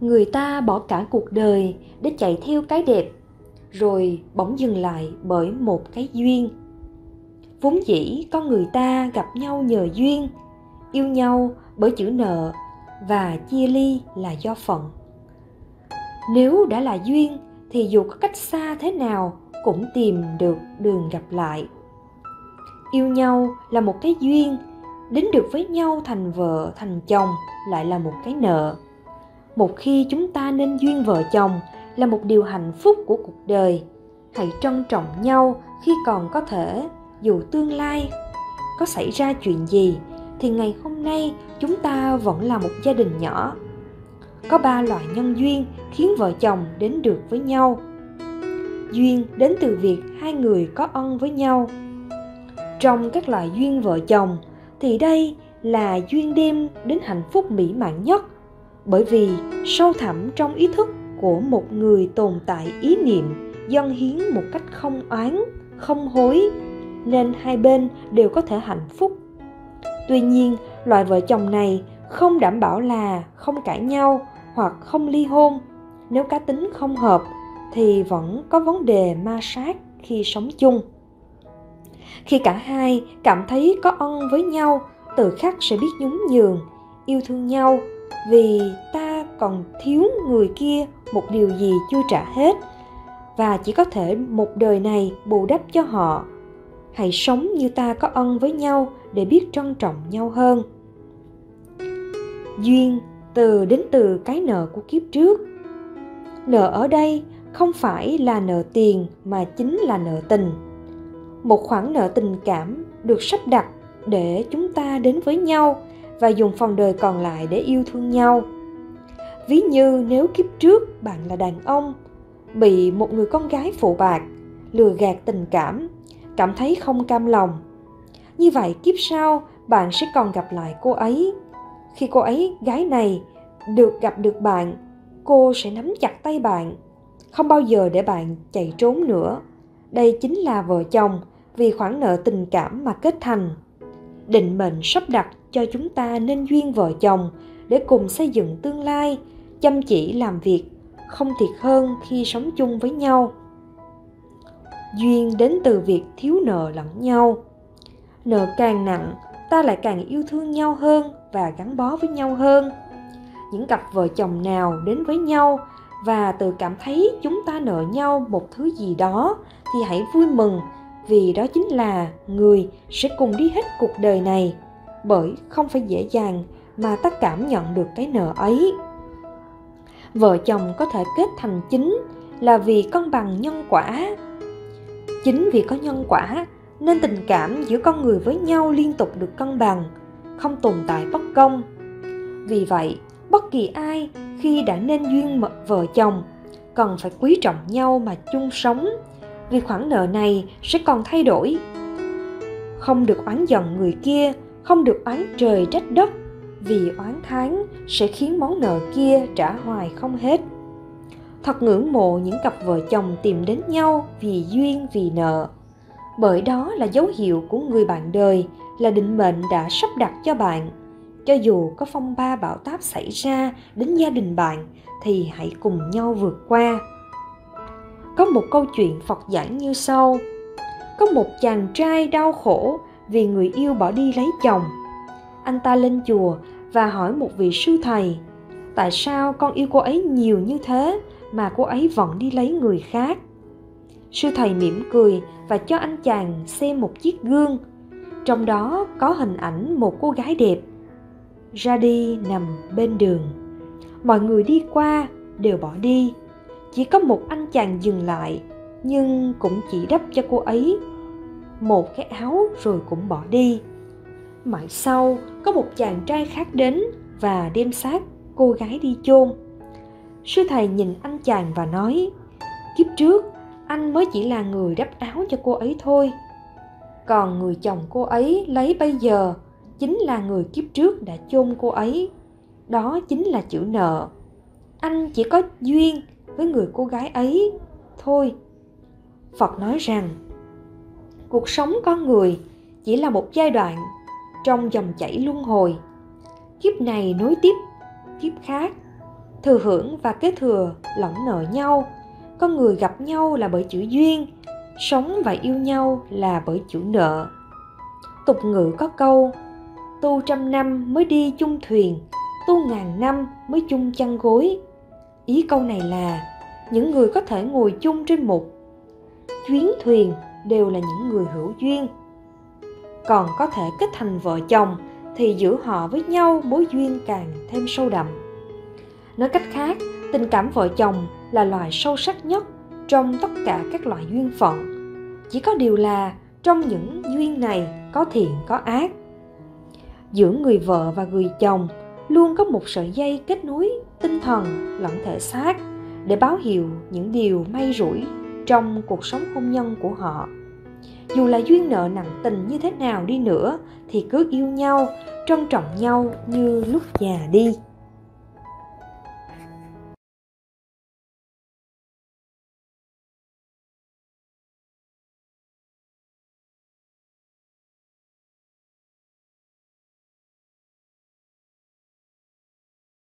Người ta bỏ cả cuộc đời để chạy theo cái đẹp, rồi bỗng dừng lại bởi một cái duyên. Vốn dĩ con người ta gặp nhau nhờ duyên, yêu nhau bởi chữ nợ, và chia ly là do phận. Nếu đã là duyên thì dù có cách xa thế nào cũng tìm được đường gặp lại. Yêu nhau là một cái duyên, đến được với nhau thành vợ thành chồng lại là một cái nợ. Một khi chúng ta nên duyên vợ chồng là một điều hạnh phúc của cuộc đời. Hãy trân trọng nhau khi còn có thể, dù tương lai có xảy ra chuyện gì thì ngày hôm nay chúng ta vẫn là một gia đình nhỏ. Có 3 loại nhân duyên khiến vợ chồng đến được với nhau. Duyên đến từ việc hai người có ân với nhau. Trong các loại duyên vợ chồng thì đây là duyên đem đến hạnh phúc mỹ mãn nhất, bởi vì sâu thẳm trong ý thức của một người tồn tại ý niệm dâng hiến một cách không oán, không hối, nên hai bên đều có thể hạnh phúc. Tuy nhiên, loại vợ chồng này không đảm bảo là không cãi nhau hoặc không ly hôn. Nếu cá tính không hợp thì vẫn có vấn đề ma sát khi sống chung. Khi cả hai cảm thấy có ân với nhau, tự khắc sẽ biết nhún nhường, yêu thương nhau, vì ta còn thiếu người kia một điều gì chưa trả hết, và chỉ có thể một đời này bù đắp cho họ. Hãy sống như ta có ân với nhau để biết trân trọng nhau hơn. Duyên đến từ cái nợ của kiếp trước. Nợ ở đây không phải là nợ tiền mà chính là nợ tình. Một khoản nợ tình cảm được sắp đặt để chúng ta đến với nhau và dùng phần đời còn lại để yêu thương nhau. Ví như nếu kiếp trước bạn là đàn ông, bị một người con gái phụ bạc, lừa gạt tình cảm thấy không cam lòng. Như vậy kiếp sau bạn sẽ còn gặp lại cô ấy. Khi cô ấy gái này gặp được bạn, cô sẽ nắm chặt tay bạn, không bao giờ để bạn chạy trốn nữa. Đây chính là vợ chồng vì khoản nợ tình cảm mà kết thành. Định mệnh sắp đặt cho chúng ta nên duyên vợ chồng để cùng xây dựng tương lai, chăm chỉ làm việc, không thiệt hơn khi sống chung với nhau. Duyên đến từ việc thiếu nợ lẫn nhau. Nợ càng nặng, ta lại càng yêu thương nhau hơn và gắn bó với nhau hơn. Những cặp vợ chồng nào đến với nhau và tự cảm thấy chúng ta nợ nhau một thứ gì đó thì hãy vui mừng, vì đó chính là người sẽ cùng đi hết cuộc đời này, bởi không phải dễ dàng mà ta cảm nhận được cái nợ ấy. Vợ chồng có thể kết thành chính là vì cân bằng nhân quả. Chính vì có nhân quả nên tình cảm giữa con người với nhau liên tục được cân bằng, không tồn tại bất công. Vì vậy, bất kỳ ai khi đã nên duyên vợ chồng cần phải quý trọng nhau mà chung sống, vì khoản nợ này sẽ còn thay đổi. Không được oán giận người kia, không được oán trời trách đất, vì oán tháng sẽ khiến món nợ kia trả hoài không hết. Thật ngưỡng mộ những cặp vợ chồng tìm đến nhau vì duyên vì nợ, bởi đó là dấu hiệu của người bạn đời, là định mệnh đã sắp đặt cho bạn. Cho dù có phong ba bão táp xảy ra đến gia đình bạn thì hãy cùng nhau vượt qua. Có một câu chuyện Phật giảng như sau. Có một chàng trai đau khổ vì người yêu bỏ đi lấy chồng. Anh ta lên chùa và hỏi một vị sư thầy: tại sao con yêu cô ấy nhiều như thế mà cô ấy vẫn đi lấy người khác? Sư thầy mỉm cười và cho anh chàng xem một chiếc gương. Trong đó có hình ảnh một cô gái đẹp ra đi nằm bên đường. Mọi người đi qua đều bỏ đi. Chỉ có một anh chàng dừng lại, nhưng cũng chỉ đắp cho cô ấy một cái áo rồi cũng bỏ đi. Mãi sau, có một chàng trai khác đến và đem xác cô gái đi chôn. Sư thầy nhìn anh chàng và nói: kiếp trước, anh mới chỉ là người đắp áo cho cô ấy thôi. Còn người chồng cô ấy lấy bây giờ chính là người kiếp trước đã chôn cô ấy. Đó chính là chữ nợ. Anh chỉ có duyên với người cô gái ấy thôi. Phật nói rằng cuộc sống con người chỉ là một giai đoạn trong dòng chảy luân hồi. Kiếp này nối tiếp kiếp khác. thừa hưởng và kế thừa lẫn nợ nhau. Con người gặp nhau là bởi chữ duyên, sống và yêu nhau là bởi chữ nợ. Tục ngữ có câu: tu 100 năm mới đi chung thuyền, tu 1000 năm mới chung chăn gối. Ý câu này là những người có thể ngồi chung trên một chuyến thuyền đều là những người hữu duyên. Còn có thể kết thành vợ chồng thì giữa họ với nhau mối duyên càng thêm sâu đậm. Nói cách khác, tình cảm vợ chồng là loại sâu sắc nhất trong tất cả các loại duyên phận. Chỉ có điều là trong những duyên này có thiện có ác. Giữa người vợ và người chồng luôn có một sợi dây kết nối tinh thần lẫn thể xác để báo hiệu những điều may rủi trong cuộc sống hôn nhân của họ. Dù là duyên nợ nặng tình như thế nào đi nữa thì cứ yêu nhau, trân trọng nhau như lúc già đi.